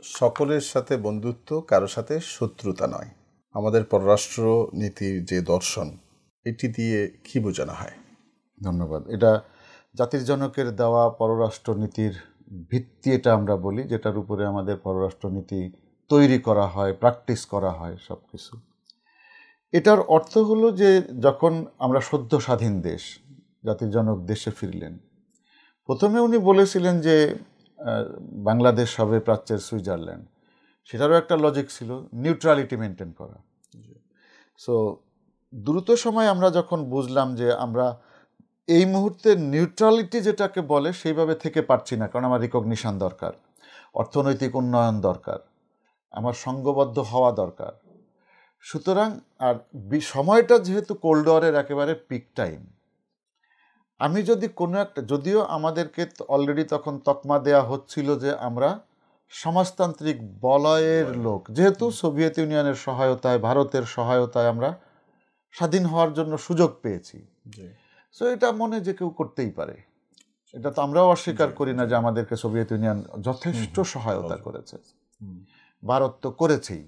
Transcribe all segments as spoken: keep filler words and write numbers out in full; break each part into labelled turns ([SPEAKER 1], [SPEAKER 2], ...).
[SPEAKER 1] সকলের সাথে বন্ধুত্ব, কারো সাথে শত্রুতা নয়, আমাদের পররাষ্ট্র নীতির যে দর্শন, এটি দিয়ে কি বোঝানো হয়?
[SPEAKER 2] ধন্যবাদ। এটা জাতির জনকের দেওয়া পররাষ্ট্র নীতির ভিত্তি, এটা আমরা বলি, যেটার উপরে আমাদের পররাষ্ট্র নীতি তৈরি করা হয়, প্র্যাকটিস করা হয় সব কিছু। এটার অর্থ হলো যে যখন আমরা সদ্য স্বাধীন দেশ, জাতির জনক দেশে ফিরলেন, প্রথমে উনি বলেছিলেন যে বাংলাদেশ হবে প্রাচ্যের সুইজারল্যান্ড। সেটারও একটা লজিক ছিল, নিউট্রালিটি মেনটেন করা। সো দ্রুত সময় আমরা যখন বুঝলাম যে আমরা এই মুহূর্তে নিউট্রালিটি যেটাকে বলে সেইভাবে থেকে পারছি না, কারণ আমার রিকগনিশন দরকার, অর্থনৈতিক উন্নয়ন দরকার, আমার সঙ্গবদ্ধ হওয়া দরকার। সুতরাং আর সময়টা যেহেতু কোল্ড ওয়ারের একেবারে পিক টাইম, আমি যদি কোনো একটা, যদিও আমাদেরকে অলরেডি তখন তকমা দেয়া হচ্ছিল যে আমরা সমাজতান্ত্রিক বলয়ের লোক, যেহেতু সোভিয়েত ইউনিয়নের সহায়তায়, ভারতের সহায়তায় আমরা স্বাধীন হওয়ার জন্য সুযোগ পেয়েছি। সো এটা মনে যে কেউ করতেই পারে, এটা তো আমরাও অস্বীকার করি না যে আমাদেরকে সোভিয়েত ইউনিয়ন যথেষ্ট সহায়তা করেছে, ভারত তো করেছেই।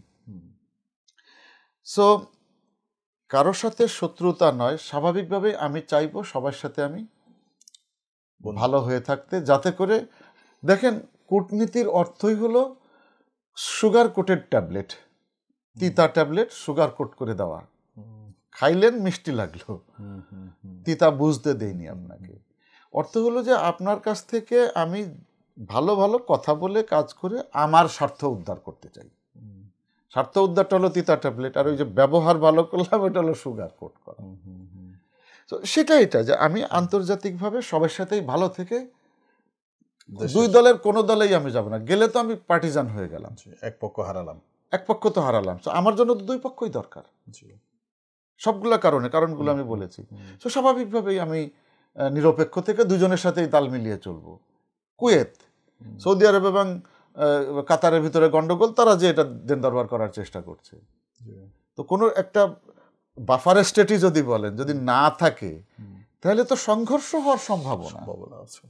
[SPEAKER 2] সো কারোর সাথে শত্রুতা নয়, স্বাভাবিকভাবে আমি চাইবো সবার সাথে আমি ভালো হয়ে থাকতে, যাতে করে, দেখেন কূটনীতির অর্থই হলো সুগার কোটেড ট্যাবলেট, তিতা ট্যাবলেট সুগার কোট করে দেওয়া, খাইলেন মিষ্টি লাগলো, তিতা বুঝতে দেয়নি আপনাকে। অর্থ হলো যে আপনার কাছ থেকে আমি ভালো ভালো কথা বলে কাজ করে আমার স্বার্থ উদ্ধার করতে চাই। স্বার্থ উদ্ধারটা হলো তিতা ট্যাবলেট, আর ওই যে ব্যবহার ভালো করলাম এটা হলো সুগার কোট করা। তো সেটা এটা যে আমি আন্তর্জাতিকভাবে সবার সাথেই ভালো থেকে, দুই দলের কোনো দলেই আমি যাব না, গেলে তো আমি পার্টিজান হয়ে গেলাম,
[SPEAKER 1] এক পক্ষ হারালাম,
[SPEAKER 2] এক পক্ষ তো হারালাম। তো আমার জন্য তো দুই পক্ষই দরকার, সবগুলো কারণে, কারণগুলো আমি বলেছি। তো স্বাভাবিকভাবেই আমি নিরপেক্ষ থেকে দুজনের সাথেই তাল মিলিয়ে চলবো। কুয়েত, সৌদি আরব এবং কাতারের ভিতরে গন্ডগোল, তারা যে এটা দেন দরবার করার চেষ্টা করছে, তো কোনো একটা বাফার স্টেটই যদি বলেন যদি না থাকে, তাহলে তো সংঘর্ষ হওয়ার সম্ভাবনা আছে।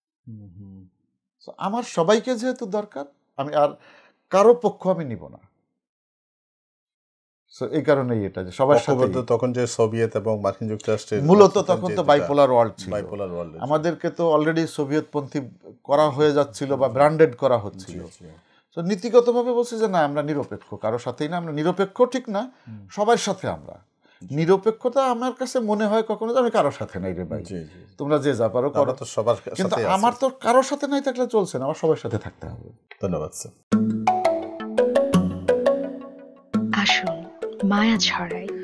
[SPEAKER 2] আমার সবাইকে যেহেতু দরকার, আমি আর কারো পক্ষ আমি নিব না। এই কারণেই এটা যে সবার সাথে,
[SPEAKER 1] তখন যে সোভিয়েত এবং মার্কিন যুক্তরাষ্ট্রের
[SPEAKER 2] মূলত তখন তো বাইপোলার ওয়ার্ল্ড ছিল,
[SPEAKER 1] বাইপোলার ওয়ার্ল্ড,
[SPEAKER 2] আমাদেরকে তো অলরেডি সোভিয়েত পন্থী করা হয়ে যাচ্ছিল বা ব্র্যান্ডেড করা হচ্ছিল। তো নীতিগতভাবে বলছি যে না, আমরা নিরপেক্ষ, কারোর সাথেই না, আমরা নিরপেক্ষ ঠিক না, সবার সাথে আমরা নিরপেক্ষতা। আমার কাছে মনে হয় কখনো যে আমি কারোর সাথে নাই রে ভাই, তোমরা যে যা পারো করো,
[SPEAKER 1] তো সবার সাথে,
[SPEAKER 2] কিন্তু আমার তো কারোর সাথে নাই থাকলে চলছে না, আমার সবার সাথে থাকতে হবে।
[SPEAKER 1] ধন্যবাদ স্যার।
[SPEAKER 3] আসুন মায়া ছড়াই।